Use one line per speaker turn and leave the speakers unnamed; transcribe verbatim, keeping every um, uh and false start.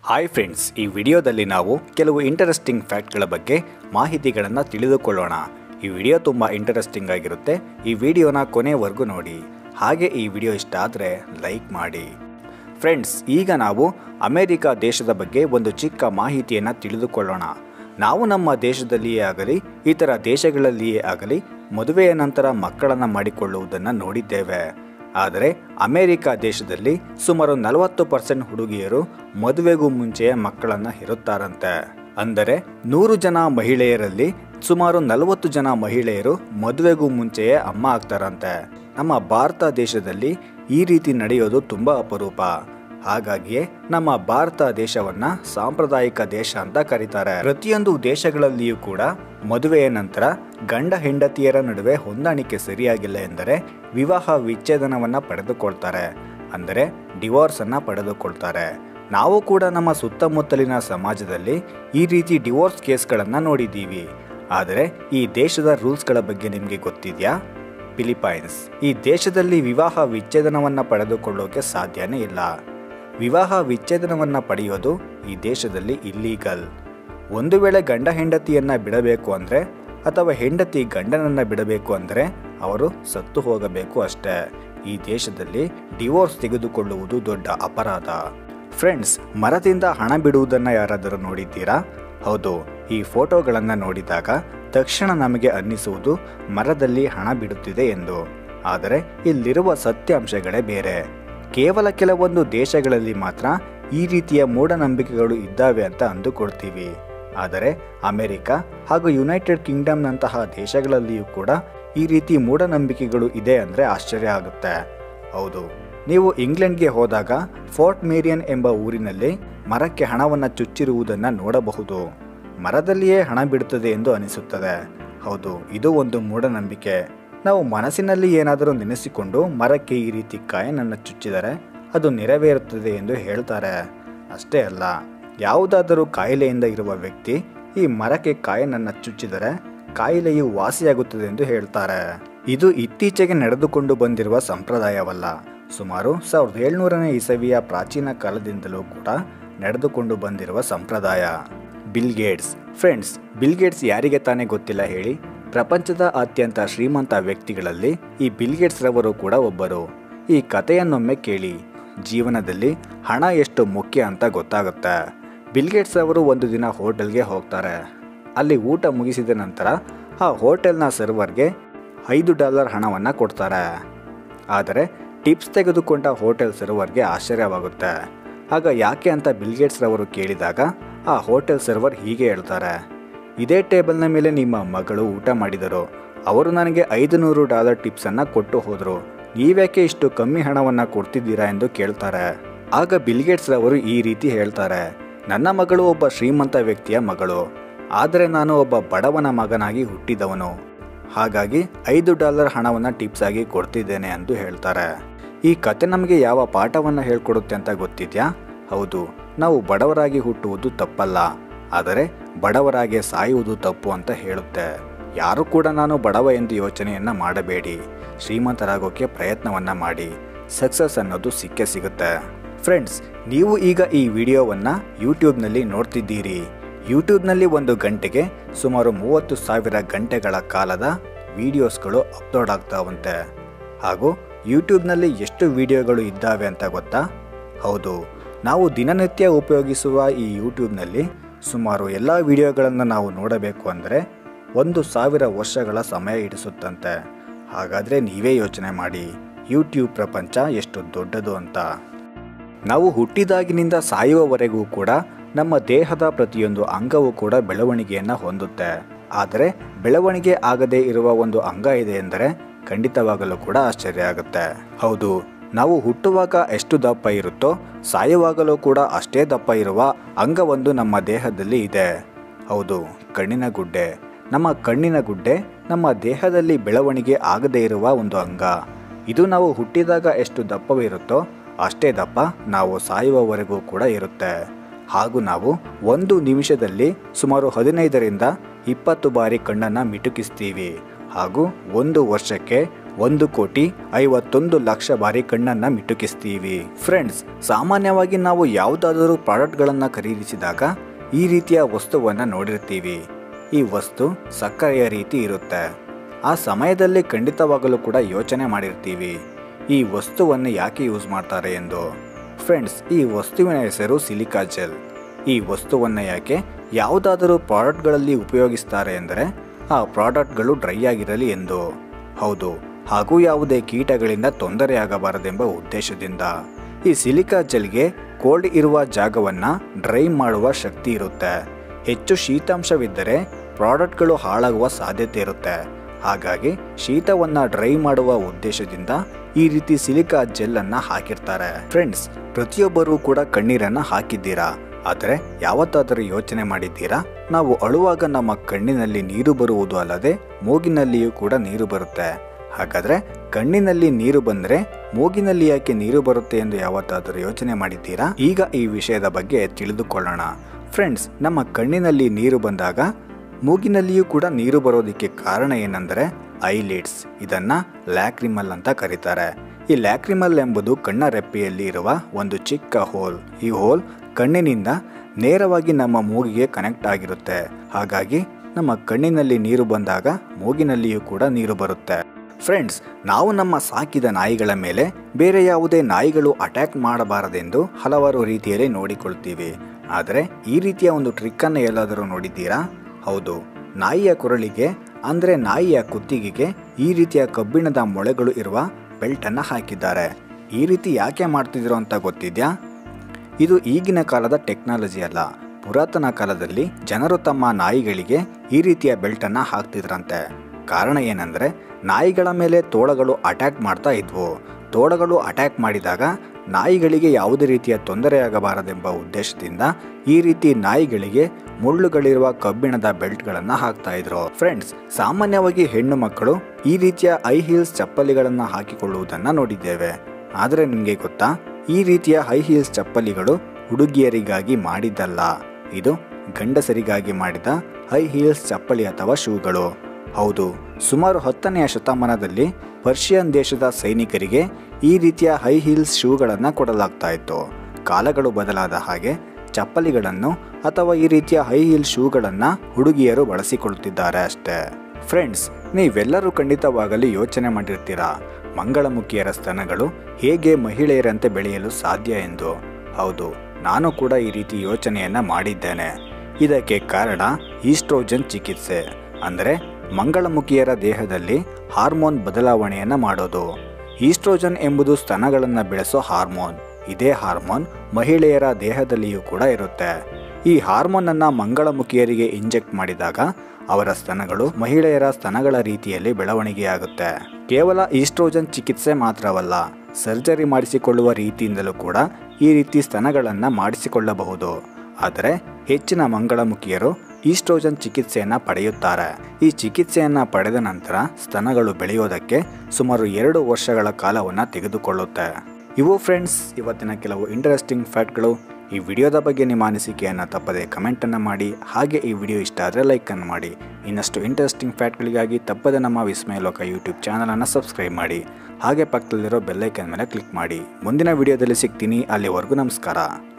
Hi friends, ಈ ವಿಡಿಯೋದಲ್ಲಿ ನಾವು ಕೆಲವು ಇಂಟರೆಸ್ಟಿಂಗ್ ಫ್ಯಾಕ್ಟ್ಗಳ ಬಗ್ಗೆ ಮಾಹಿತಿಗಳನ್ನು ತಿಳಿದುಕೊಳ್ಳೋಣ. ಈ ವಿಡಿಯೋ ತುಂಬ ಇಂಟರೆಸ್ಟಿಂಗ್ ಆಗಿರುತ್ತೆ. ಈ ವಿಡಿಯೋನ ಕೊನೆವರೆಗೂ ನೋಡಿ. ಹಾಗೆ ಈ ವಿಡಿಯೋ ಇಷ್ಟ ಆದರೆ ಲೈಕ್ ಮಾಡಿ. ಫ್ರೆಂಡ್ಸ್, ಈಗ ನಾವು ಅಮೆರಿಕ ದೇಶದ ಬಗ್ಗೆ ಒಂದು ಚಿಕ್ಕ ಮಾಹಿತಿಯನ್ನು ತಿಳಿದುಕೊಳ್ಳೋಣ. ನಾವು ನಮ್ಮ ದೇಶದಲ್ಲಿಯೇ ಆಗಲಿ ಇತರ ದೇಶಗಳಲ್ಲಿಯೇ ಆಗಲಿ ಮದುವೆಯ ನಂತರ ಮಕ್ಕಳನ್ನು ಮಾಡಿಕೊಳ್ಳುವುದನ್ನು ನೋಡಿದ್ದೇವೆ. ಆದರೆ ಅಮೆರಿಕ ದೇಶದಲ್ಲಿ ಸುಮಾರು ನಲವತ್ತು ಪರ್ಸೆಂಟ್ ಹುಡುಗಿಯರು ಮದುವೆಗೂ ಮುಂಚೆಯೇ ಮಕ್ಕಳನ್ನು ಹೆರುತ್ತಾರಂತೆ. ಅಂದರೆ ನೂರು ಜನ ಮಹಿಳೆಯರಲ್ಲಿ ಸುಮಾರು ನಲವತ್ತು ಜನ ಮಹಿಳೆಯರು ಮದುವೆಗೂ ಮುಂಚೆಯೇ ಅಮ್ಮ ಆಗ್ತಾರಂತೆ. ನಮ್ಮ ಭಾರತ ದೇಶದಲ್ಲಿ ಈ ರೀತಿ ನಡೆಯೋದು ತುಂಬ ಅಪರೂಪ. ಹಾಗಾಗಿಯೇ ನಮ್ಮ ಭಾರತ ದೇಶವನ್ನ ಸಾಂಪ್ರದಾಯಿಕ ದೇಶ ಅಂತ ಕರೀತಾರೆ. ಪ್ರತಿಯೊಂದು ದೇಶಗಳಲ್ಲಿಯೂ ಕೂಡ ಮದುವೆಯ ನಂತರ ಗಂಡ ಹೆಂಡತಿಯರ ನಡುವೆ ಹೊಂದಾಣಿಕೆ ಸರಿಯಾಗಿಲ್ಲ ಎಂದರೆ ವಿವಾಹ ವಿಚ್ಛೇದನವನ್ನ ಪಡೆದುಕೊಳ್ತಾರೆ. ಅಂದರೆ ಡಿವೋರ್ಸ್ ಅನ್ನ ಪಡೆದುಕೊಳ್ತಾರೆ. ನಾವು ಕೂಡ ನಮ್ಮ ಸುತ್ತಮುತ್ತಲಿನ ಸಮಾಜದಲ್ಲಿ ಈ ರೀತಿ ಡಿವೋರ್ಸ್ ಕೇಸ್ಗಳನ್ನು ನೋಡಿದ್ದೀವಿ. ಆದರೆ ಈ ದೇಶದ ರೂಲ್ಸ್ಗಳ ಬಗ್ಗೆ ನಿಮಗೆ ಗೊತ್ತಿದೆಯಾ? ಫಿಲಿಪೈನ್ಸ್ ಈ ದೇಶದಲ್ಲಿ ವಿವಾಹ ವಿಚ್ಛೇದನವನ್ನ ಪಡೆದುಕೊಳ್ಳೋಕೆ ಸಾಧ್ಯನೇ ಇಲ್ಲ. ವಿವಾಹ ವಿಚ್ಛೇದನವನ್ನು ಪಡೆಯೋದು ಈ ದೇಶದಲ್ಲಿ ಇಲ್ಲೀಗಲ್. ಒಂದು ವೇಳೆ ಗಂಡ ಹೆಂಡತಿಯನ್ನ ಬಿಡಬೇಕು ಅಂದರೆ ಅಥವಾ ಹೆಂಡತಿ ಗಂಡನನ್ನ ಬಿಡಬೇಕು ಅಂದರೆ ಅವರು ಸತ್ತು ಹೋಗಬೇಕು ಅಷ್ಟೇ. ಈ ದೇಶದಲ್ಲಿ ಡಿವೋರ್ಸ್ ತೆಗೆದುಕೊಳ್ಳುವುದು ದೊಡ್ಡ ಅಪರಾಧ. ಫ್ರೆಂಡ್ಸ್, ಮರದಿಂದ ಹಣ ಬಿಡುವುದನ್ನು ಯಾರಾದರೂ ನೋಡಿದ್ದೀರಾ? ಹೌದು, ಈ ಫೋಟೋಗಳನ್ನು ನೋಡಿದಾಗ ತಕ್ಷಣ ನಮಗೆ ಅನ್ನಿಸುವುದು ಮರದಲ್ಲಿ ಹಣ ಬಿಡುತ್ತಿದೆ ಎಂದು. ಆದರೆ ಇಲ್ಲಿರುವ ಸತ್ಯಾಂಶಗಳೇ ಬೇರೆ. ಕೇವಲ ಕೆಲವೊಂದು ದೇಶಗಳಲ್ಲಿ ಮಾತ್ರ ಈ ರೀತಿಯ ಮೂಢನಂಬಿಕೆಗಳು ಇದ್ದಾವೆ ಅಂತ ಅಂದುಕೊಳ್ತೀವಿ. ಆದರೆ ಅಮೆರಿಕ ಹಾಗೂ ಯುನೈಟೆಡ್ ಕಿಂಗ್ಡಮ್ನಂತಹ ದೇಶಗಳಲ್ಲಿಯೂ ಕೂಡ ಈ ರೀತಿ ಮೂಢನಂಬಿಕೆಗಳು ಇದೆ ಅಂದರೆ ಆಶ್ಚರ್ಯ ಆಗುತ್ತೆ. ಹೌದು, ನೀವು ಇಂಗ್ಲೆಂಡ್ಗೆ ಹೋದಾಗ ಫೋರ್ಟ್ ಮೇರಿಯನ್ ಎಂಬ ಊರಿನಲ್ಲಿ ಮರಕ್ಕೆ ಹಣವನ್ನು ಚುಚ್ಚಿರುವುದನ್ನು ನೋಡಬಹುದು. ಮರದಲ್ಲಿಯೇ ಹಣ ಬಿಡುತ್ತದೆ ಎಂದು ಅನಿಸುತ್ತದೆ. ಹೌದು, ಇದು ಒಂದು ಮೂಢನಂಬಿಕೆ. ನಾವು ಮನಸ್ಸಿನಲ್ಲಿ ಏನಾದರೂ ನೆನೆಸಿಕೊಂಡು ಮರಕ್ಕೆ ಈ ರೀತಿ ಕಾಯಿನನ್ನು ಚುಚ್ಚಿದರೆ ಅದು ನೆರವೇರುತ್ತದೆ ಎಂದು ಹೇಳ್ತಾರೆ. ಅಷ್ಟೇ ಅಲ್ಲ, ಯಾವುದಾದರೂ ಕಾಯಿಲೆಯಿಂದ ಇರುವ ವ್ಯಕ್ತಿ ಈ ಮರಕ್ಕೆ ಕಾಯಿನನ್ನು ಚುಚ್ಚಿದರೆ ಕಾಯಿಲೆಯು ವಾಸಿಯಾಗುತ್ತದೆ ಎಂದು ಹೇಳ್ತಾರೆ. ಇದು ಇತ್ತೀಚೆಗೆ ನಡೆದುಕೊಂಡು ಬಂದಿರುವ ಸಂಪ್ರದಾಯವಲ್ಲ. ಸುಮಾರು ಸಾವಿರದ ಏಳ್ನೂರನೇ ಇಸವಿಯ ಪ್ರಾಚೀನ ಕಾಲದಿಂದಲೂ ಕೂಡ ನಡೆದುಕೊಂಡು ಬಂದಿರುವ ಸಂಪ್ರದಾಯ. Bill Gates friends, Bill Gates ಯಾರಿಗೆ ತಾನೇ ಗೊತ್ತಿಲ್ಲ ಹೇಳಿ? ಪ್ರಪಂಚದ ಅತ್ಯಂತ ಶ್ರೀಮಂತ ವ್ಯಕ್ತಿಗಳಲ್ಲಿ ಈ ಬಿಲ್ ಗೇಟ್ಸ್ ರವರು ಕೂಡ ಒಬ್ಬರು. ಈ ಕಥೆಯನ್ನೊಮ್ಮೆ ಕೇಳಿ, ಜೀವನದಲ್ಲಿ ಹಣ ಎಷ್ಟು ಮುಖ್ಯ ಅಂತ ಗೊತ್ತಾಗುತ್ತೆ. ಬಿಲ್ ಗೇಟ್ಸ್ ರವರು ಒಂದು ದಿನ ಹೋಟೆಲ್ಗೆ ಹೋಗ್ತಾರೆ. ಅಲ್ಲಿ ಊಟ ಮುಗಿಸಿದ ನಂತರ ಆ ಹೋಟೆಲ್ನ ಸರ್ವರ್ಗೆ ಐದು ಡಾಲರ್ ಹಣವನ್ನು ಕೊಡ್ತಾರೆ. ಆದರೆ ಟಿಪ್ಸ್ ತೆಗೆದುಕೊಂಡ ಹೋಟೆಲ್ ಸರ್ವರ್ಗೆ ಆಶ್ಚರ್ಯವಾಗುತ್ತೆ. ಆಗ ಯಾಕೆ ಅಂತ ಬಿಲ್ ಗೇಟ್ಸ್ ರವರು ಕೇಳಿದಾಗ ಆ ಹೋಟೆಲ್ ಸರ್ವರ್ ಹೀಗೆ ಹೇಳ್ತಾರೆ, ಇದೇ ಟೇಬಲ್ನ ಮೇಲೆ ನಿಮ್ಮ ಮಗಳು ಊಟ ಮಾಡಿದರು. ಅವರು ನನಗೆ ಐದು ನೂರು ಡಾಲರ್ ಟಿಪ್ಸನ್ನು ಕೊಟ್ಟು ಹೋದರು. ನೀವ್ಯಾಕೆ ಇಷ್ಟು ಕಮ್ಮಿ ಹಣವನ್ನು ಕೊಡ್ತಿದ್ದೀರಾ ಎಂದು ಕೇಳ್ತಾರೆ. ಆಗ ಬಿಲ್ ಗೇಟ್ಸ್ ರವರು ಈ ರೀತಿ ಹೇಳ್ತಾರೆ, ನನ್ನ ಮಗಳು ಒಬ್ಬ ಶ್ರೀಮಂತ ವ್ಯಕ್ತಿಯ ಮಗಳು, ಆದರೆ ನಾನು ಒಬ್ಬ ಬಡವನ ಮಗನಾಗಿ ಹುಟ್ಟಿದವನು. ಹಾಗಾಗಿ ಐದು ಡಾಲರ್ ಹಣವನ್ನು ಟಿಪ್ಸ್ ಆಗಿ ಕೊಡ್ತಿದ್ದೇನೆ ಎಂದು ಹೇಳ್ತಾರೆ. ಈ ಕತೆ ನಮಗೆ ಯಾವ ಪಾಠವನ್ನು ಹೇಳ್ಕೊಡುತ್ತೆ ಅಂತ ಗೊತ್ತಿದೆಯಾ? ಹೌದು, ನಾವು ಬಡವರಾಗಿ ಹುಟ್ಟುವುದು ತಪ್ಪಲ್ಲ, ಆದರೆ ಬಡವರಾಗೆ ಸಾಯುವುದು ತಪ್ಪು ಅಂತ ಹೇಳುತ್ತೆ. ಯಾರು ಕೂಡ ನಾನು ಬಡವ ಎಂದು ಯೋಚನೆಯನ್ನು ಮಾಡಬೇಡಿ. ಶ್ರೀಮಂತರಾಗೋಕ್ಕೆ ಪ್ರಯತ್ನವನ್ನು ಮಾಡಿ. ಸಕ್ಸಸ್ ಅನ್ನೋದು ಸಿಕ್ಕೇ ಸಿಗುತ್ತೆ. ಫ್ರೆಂಡ್ಸ್, ನೀವು ಈಗ ಈ ವಿಡಿಯೋವನ್ನು ಯೂಟ್ಯೂಬ್ನಲ್ಲಿ ನೋಡ್ತಿದ್ದೀರಿ. ಯೂಟ್ಯೂಬ್ನಲ್ಲಿ ಒಂದು ಗಂಟೆಗೆ ಸುಮಾರು ಮೂವತ್ತು ಸಾವಿರ ಗಂಟೆಗಳ ಕಾಲದ ವಿಡಿಯೋಸ್ಗಳು ಅಪ್ಲೋಡ್ ಆಗ್ತಾವಂತೆ. ಹಾಗೂ ಯೂಟ್ಯೂಬ್ನಲ್ಲಿ ಎಷ್ಟು ವಿಡಿಯೋಗಳು ಇದ್ದಾವೆ ಅಂತ ಗೊತ್ತಾ? ಹೌದು, ನಾವು ದಿನನಿತ್ಯ ಉಪಯೋಗಿಸುವ ಈ ಯೂಟ್ಯೂಬ್ನಲ್ಲಿ ಸುಮಾರು ಎಲ್ಲ ವಿಡಿಯೋಗಳನ್ನು ನಾವು ನೋಡಬೇಕು ಅಂದರೆ ಒಂದು ಸಾವಿರ ವರ್ಷಗಳ ಸಮಯ ಹಿಡಿಸುತ್ತಂತೆ. ಹಾಗಾದರೆ ನೀವೇ ಯೋಚನೆ ಮಾಡಿ, ಯೂಟ್ಯೂಬ್ ಪ್ರಪಂಚ ಎಷ್ಟು ದೊಡ್ಡದು ಅಂತ. ನಾವು ಹುಟ್ಟಿದಾಗಿನಿಂದ ಸಾಯುವವರೆಗೂ ಕೂಡ ನಮ್ಮ ದೇಹದ ಪ್ರತಿಯೊಂದು ಅಂಗವೂ ಕೂಡ ಬೆಳವಣಿಗೆಯನ್ನು ಹೊಂದುತ್ತೆ. ಆದರೆ ಬೆಳವಣಿಗೆ ಆಗದೇ ಇರುವ ಒಂದು ಅಂಗ ಇದೆ ಎಂದರೆ ಖಂಡಿತವಾಗಲೂ ಕೂಡ ಆಶ್ಚರ್ಯ ಆಗುತ್ತೆ. ಹೌದು, ನಾವು ಹುಟ್ಟುವಾಗ ಎಷ್ಟು ದಪ್ಪ ಇರುತ್ತೋ ಸಾಯುವಾಗಲೂ ಕೂಡ ಅಷ್ಟೇ ದಪ್ಪ ಇರುವ ಅಂಗವೊಂದು ನಮ್ಮ ದೇಹದಲ್ಲಿ ಇದೆ. ಹೌದು, ಕಣ್ಣಿನ ಗುಡ್ಡೆ. ನಮ್ಮ ಕಣ್ಣಿನ ಗುಡ್ಡೆ ನಮ್ಮ ದೇಹದಲ್ಲಿ ಬೆಳವಣಿಗೆ ಆಗದೇ ಇರುವ ಒಂದು ಅಂಗ. ಇದು ನಾವು ಹುಟ್ಟಿದಾಗ ಎಷ್ಟು ದಪ್ಪವಿರುತ್ತೋ ಅಷ್ಟೇ ದಪ್ಪ ನಾವು ಸಾಯುವವರೆಗೂ ಕೂಡ ಇರುತ್ತೆ. ಹಾಗೂ ನಾವು ಒಂದು ನಿಮಿಷದಲ್ಲಿ ಸುಮಾರು ಹದಿನೈದರಿಂದ ಇಪ್ಪತ್ತು ಬಾರಿ ಕಣ್ಣನ್ನು ಮಿಟುಕಿಸ್ತೀವಿ. ಹಾಗೂ ಒಂದು ವರ್ಷಕ್ಕೆ ಒಂದು ಕೋಟಿ ಐವತ್ತೊಂದು ಲಕ್ಷ ಬಾರಿ ಕಣ್ಣನ್ನು ಮಿಟುಕಿಸ್ತೀವಿ. ಫ್ರೆಂಡ್ಸ್, ಸಾಮಾನ್ಯವಾಗಿ ನಾವು ಯಾವುದಾದರೂ ಪ್ರಾಡಕ್ಟ್ಗಳನ್ನು ಖರೀದಿಸಿದಾಗ ಈ ರೀತಿಯ ವಸ್ತುವನ್ನು ನೋಡಿರ್ತೀವಿ. ಈ ವಸ್ತು ಸಕ್ಕರೆಯ ರೀತಿ ಇರುತ್ತೆ. ಆ ಸಮಯದಲ್ಲಿ ಖಂಡಿತವಾಗಲೂ ಕೂಡ ಯೋಚನೆ ಮಾಡಿರ್ತೀವಿ, ಈ ವಸ್ತುವನ್ನು ಯಾಕೆ ಯೂಸ್ ಮಾಡ್ತಾರೆ ಎಂದು. ಫ್ರೆಂಡ್ಸ್, ಈ ವಸ್ತುವಿನ ಹೆಸರು ಸಿಲಿಕಾ ಜೆಲ್. ಈ ವಸ್ತುವನ್ನು ಯಾಕೆ ಯಾವುದಾದರೂ ಪ್ರಾಡಕ್ಟ್ಗಳಲ್ಲಿ ಉಪಯೋಗಿಸ್ತಾರೆ ಎಂದರೆ ಆ ಪ್ರಾಡಕ್ಟ್ಗಳು ಡ್ರೈ ಆಗಿರಲಿ ಎಂದು. ಹೌದು, ಹಾಗೂ ಯಾವುದೇ ಕೀಟಗಳಿಂದ ತೊಂದರೆಯಾಗಬಾರದೆಂಬ ಉದ್ದೇಶದಿಂದ. ಈ ಸಿಲಿಕಾ ಜೆಲ್ಗೆ ಕೋಲ್ಡ್ ಇರುವ ಜಾಗವನ್ನು ಡ್ರೈ ಮಾಡುವ ಶಕ್ತಿ ಇರುತ್ತೆ. ಹೆಚ್ಚು ಶೀತಾಂಶವಿದ್ದರೆ ಪ್ರಾಡಕ್ಟ್ಗಳು ಹಾಳಾಗುವ ಸಾಧ್ಯತೆ ಇರುತ್ತೆ. ಹಾಗಾಗಿ ಶೀತವನ್ನು ಡ್ರೈ ಮಾಡುವ ಉದ್ದೇಶದಿಂದ ಈ ರೀತಿ ಸಿಲಿಕಾ ಜೆಲ್ಲನ್ನು ಹಾಕಿರ್ತಾರೆ. ಫ್ರೆಂಡ್ಸ್, ಪ್ರತಿಯೊಬ್ಬರೂ ಕೂಡ ಕಣ್ಣೀರನ್ನು ಹಾಕಿದ್ದೀರಾ, ಆದರೆ ಯಾವತ್ತಾದರೂ ಯೋಚನೆ ಮಾಡಿದ್ದೀರಾ, ನಾವು ಅಳುವಾಗ ನಮ್ಮ ಕಣ್ಣಿನಲ್ಲಿ ನೀರು ಬರುವುದು ಅಲ್ಲದೆ ಮೂಗಿನಲ್ಲಿಯೂ ಕೂಡ ನೀರು ಬರುತ್ತೆ. ಹಾಗಾದರೆ ಕಣ್ಣಿನಲ್ಲಿ ನೀರು ಬಂದರೆ ಮೂಗಿನಲ್ಲಿ ಯಾಕೆ ನೀರು ಬರುತ್ತೆ ಎಂದು ಯಾವತ್ತಾದರೂ ಯೋಚನೆ ಮಾಡಿದ್ದೀರಾ? ಈಗ ಈ ವಿಷಯದ ಬಗ್ಗೆ ತಿಳಿದುಕೊಳ್ಳೋಣ. ಫ್ರೆಂಡ್ಸ್, ನಮ್ಮ ಕಣ್ಣಿನಲ್ಲಿ ನೀರು ಬಂದಾಗ ಮೂಗಿನಲ್ಲಿಯೂ ಕೂಡ ನೀರು ಬರೋದಕ್ಕೆ ಕಾರಣ ಏನೆಂದರೆ ಐಲಿಡ್ಸ್. ಇದನ್ನು ಲ್ಯಾಕ್ರಿಮಲ್ ಅಂತ ಕರೀತಾರೆ. ಈ ಲ್ಯಾಕ್ರಿಮಲ್ ಎಂಬುದು ಕಣ್ಣ ರೆಪ್ಪೆಯಲ್ಲಿ ಇರುವ ಒಂದು ಚಿಕ್ಕ ಹೋಲ್. ಈ ಹೋಲ್ ಕಣ್ಣಿನಿಂದ ನೇರವಾಗಿ ನಮ್ಮ ಮೂಗಿಗೆ ಕನೆಕ್ಟ್ ಆಗಿರುತ್ತೆ. ಹಾಗಾಗಿ ನಮ್ಮ ಕಣ್ಣಿನಲ್ಲಿ ನೀರು ಬಂದಾಗ ಮೂಗಿನಲ್ಲಿಯೂ ಕೂಡ ನೀರು ಬರುತ್ತೆ. ಫ್ರೆಂಡ್ಸ್, ನಾವು ನಮ್ಮ ಸಾಕಿದ ನಾಯಿಗಳ ಮೇಲೆ ಬೇರೆ ಯಾವುದೇ ನಾಯಿಗಳು ಅಟ್ಯಾಕ್ ಮಾಡಬಾರದೆಂದು ಹಲವಾರು ರೀತಿಯಲ್ಲಿ ನೋಡಿಕೊಳ್ತೀವಿ. ಆದರೆ ಈ ರೀತಿಯ ಒಂದು ಟ್ರಿಕ್ಕನ್ನು ಎಲ್ಲಾದರೂ ನೋಡಿದ್ದೀರಾ? ಹೌದು, ನಾಯಿಯ ಕೊರಳಿಗೆ ಅಂದರೆ ನಾಯಿಯ ಕುತ್ತಿಗೆಗೆ ಈ ರೀತಿಯ ಕಬ್ಬಿಣದ ಮೊಳೆಗಳು ಇರುವ ಬೆಲ್ಟನ್ನು ಹಾಕಿದ್ದಾರೆ. ಈ ರೀತಿ ಯಾಕೆ ಮಾಡ್ತಿದ್ರು ಅಂತ ಗೊತ್ತಿದ್ಯಾ? ಇದು ಈಗಿನ ಕಾಲದ ಟೆಕ್ನಾಲಜಿ ಅಲ್ಲ. ಪುರಾತನ ಕಾಲದಲ್ಲಿ ಜನರು ತಮ್ಮ ನಾಯಿಗಳಿಗೆ ಈ ರೀತಿಯ ಬೆಲ್ಟನ್ನು ಹಾಕ್ತಿದ್ರಂತೆ. ಕಾರಣ ಏನಂದರೆ ನಾಯಿಗಳ ಮೇಲೆ ತೋಳಗಳು ಅಟ್ಯಾಕ್ ಮಾಡ್ತಾ ಇದ್ವು. ತೋಳಗಳು ಅಟ್ಯಾಕ್ ಮಾಡಿದಾಗ ನಾಯಿಗಳಿಗೆ ಯಾವುದೇ ರೀತಿಯ ತೊಂದರೆಯಾಗಬಾರದೆಂಬ ಉದ್ದೇಶದಿಂದ ಈ ರೀತಿ ನಾಯಿಗಳಿಗೆ ಮುಳ್ಳುಗಳಿರುವ ಕಬ್ಬಿಣದ ಬೆಲ್ಟ್ಗಳನ್ನು ಹಾಕ್ತಾ ಇದ್ರು. ಫ್ರೆಂಡ್ಸ್, ಸಾಮಾನ್ಯವಾಗಿ ಹೆಣ್ಣು ಮಕ್ಕಳು ಈ ರೀತಿಯ ಹೈ ಹೀಲ್ಸ್ ಚಪ್ಪಲಿಗಳನ್ನು ಹಾಕಿಕೊಳ್ಳುವುದನ್ನು ನೋಡಿದ್ದೇವೆ. ಆದರೆ ನಿಮಗೆ ಗೊತ್ತಾ, ಈ ರೀತಿಯ ಹೈ ಹೀಲ್ಸ್ ಚಪ್ಪಲಿಗಳು ಹುಡುಗಿಯರಿಗಾಗಿ ಮಾಡಿದ್ದಲ್ಲ. ಇದು ಗಂಡಸರಿಗಾಗಿ ಮಾಡಿದ ಹೈ ಹೀಲ್ಸ್ ಚಪ್ಪಲಿ ಅಥವಾ ಶೂಗಳು. ಹೌದು, ಸುಮಾರು ಹತ್ತನೆಯ ಶತಮಾನದಲ್ಲಿ ಪರ್ಷಿಯನ್ ದೇಶದ ಸೈನಿಕರಿಗೆ ಈ ರೀತಿಯ ಹೈ ಹೀಲ್ಸ್ ಶೂಗಳನ್ನು ಕೊಡಲಾಗ್ತಾ ಇತ್ತು. ಕಾಲಗಳು ಬದಲಾದ ಹಾಗೆ ಚಪ್ಪಲಿಗಳನ್ನು ಅಥವಾ ಈ ರೀತಿಯ ಹೈ ಹೀಲ್ ಶೂಗಳನ್ನು ಹುಡುಗಿಯರು ಬಳಸಿಕೊಳ್ಳುತ್ತಿದ್ದಾರೆ ಅಷ್ಟೇ. ಫ್ರೆಂಡ್ಸ್, ನೀವೆಲ್ಲರೂ ಖಂಡಿತವಾಗಲಿ ಯೋಚನೆ ಮಾಡಿರ್ತೀರಾ, ಮಂಗಳಮುಖಿಯರ ಸ್ತನಗಳು ಹೇಗೆ ಮಹಿಳೆಯರಂತೆ ಬೆಳೆಯಲು ಸಾಧ್ಯ ಎಂದು. ಹೌದು, ನಾನು ಕೂಡ ಈ ರೀತಿ ಯೋಚನೆಯನ್ನು ಮಾಡಿದ್ದೇನೆ. ಇದಕ್ಕೆ ಕಾರಣ ಈಸ್ಟ್ರೋಜನ್ ಚಿಕಿತ್ಸೆ, ಅಂದರೆ ಮಂಗಳಮುಖಿಯರ ದೇಹದಲ್ಲಿ ಹಾರ್ಮೋನ್ ಬದಲಾವಣೆಯನ್ನು ಮಾಡೋದು. ಈಸ್ಟ್ರೋಜನ್ ಎಂಬುದು ಸ್ತನಗಳನ್ನು ಬೆಳೆಸೋ ಹಾರ್ಮೋನ್. ಇದೇ ಹಾರ್ಮೋನ್ ಮಹಿಳೆಯರ ದೇಹದಲ್ಲಿಯೂ ಕೂಡ ಇರುತ್ತೆ. ಈ ಹಾರ್ಮೋನನ್ನು ಮಂಗಳಮುಖಿಯರಿಗೆ ಇಂಜೆಕ್ಟ್ ಮಾಡಿದಾಗ ಅವರ ಸ್ತನಗಳು ಮಹಿಳೆಯರ ಸ್ತನಗಳ ರೀತಿಯಲ್ಲಿ ಬೆಳವಣಿಗೆಯಾಗುತ್ತೆ. ಕೇವಲ ಈಸ್ಟ್ರೋಜನ್ ಚಿಕಿತ್ಸೆ ಮಾತ್ರವಲ್ಲ, ಸರ್ಜರಿ ಮಾಡಿಸಿಕೊಳ್ಳುವ ರೀತಿಯಿಂದಲೂ ಕೂಡ ಈ ರೀತಿ ಸ್ತನಗಳನ್ನು ಮಾಡಿಸಿಕೊಳ್ಳಬಹುದು. ಆದರೆ ಹೆಚ್ಚಿನ ಮಂಗಳಮುಖಿಯರು ಈಸ್ಟ್ರೋಜನ್ ಚಿಕಿತ್ಸೆಯನ್ನು ಪಡೆಯುತ್ತಾರೆ. ಈ ಚಿಕಿತ್ಸೆಯನ್ನು ಪಡೆದ ನಂತರ ಸ್ತನಗಳು ಬೆಳೆಯೋದಕ್ಕೆ ಸುಮಾರು ಎರಡು ವರ್ಷಗಳ ಕಾಲವನ್ನು ತೆಗೆದುಕೊಳ್ಳುತ್ತೆ. ಇವು ಫ್ರೆಂಡ್ಸ್ ಇವತ್ತಿನ ಕೆಲವು ಇಂಟ್ರೆಸ್ಟಿಂಗ್ ಫ್ಯಾಕ್ಟ್ಗಳು. ಈ ವಿಡಿಯೋದ ಬಗ್ಗೆ ನಿಮ್ಮ ಅನಿಸಿಕೆಯನ್ನು ತಪ್ಪದೆ ಕಮೆಂಟನ್ನು ಮಾಡಿ. ಹಾಗೆ ಈ ವಿಡಿಯೋ ಇಷ್ಟ ಆದರೆ ಲೈಕನ್ನು ಮಾಡಿ. ಇನ್ನಷ್ಟು ಇಂಟ್ರೆಸ್ಟಿಂಗ್ ಫ್ಯಾಕ್ಟ್ಗಳಿಗಾಗಿ ತಪ್ಪದೆ ನಮ್ಮ ವಿಸ್ಮಯ ಲೋಕ ಯೂಟ್ಯೂಬ್ ಚಾನಲನ್ನು ಸಬ್ಸ್ಕ್ರೈಬ್ ಮಾಡಿ. ಹಾಗೆ ಪಕ್ಕದಲ್ಲಿರೋ ಬೆಲ್ಲೈಕನ್ ಮೇಲೆ ಕ್ಲಿಕ್ ಮಾಡಿ. ಮುಂದಿನ ವಿಡಿಯೋದಲ್ಲಿ ಸಿಗ್ತೀನಿ. ಅಲ್ಲಿವರೆಗೂ ನಮಸ್ಕಾರ.